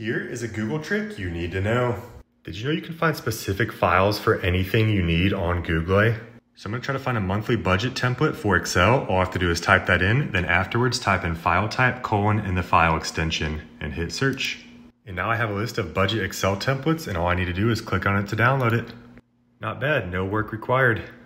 Here is a Google trick you need to know. Did you know you can find specific files for anything you need on Google? So I'm gonna try to find a monthly budget template for Excel. All I have to do is type that in, then afterwards type in file type, colon, and the file extension, and hit search. And now I have a list of budget Excel templates, and all I need to do is click on it to download it. Not bad, no work required.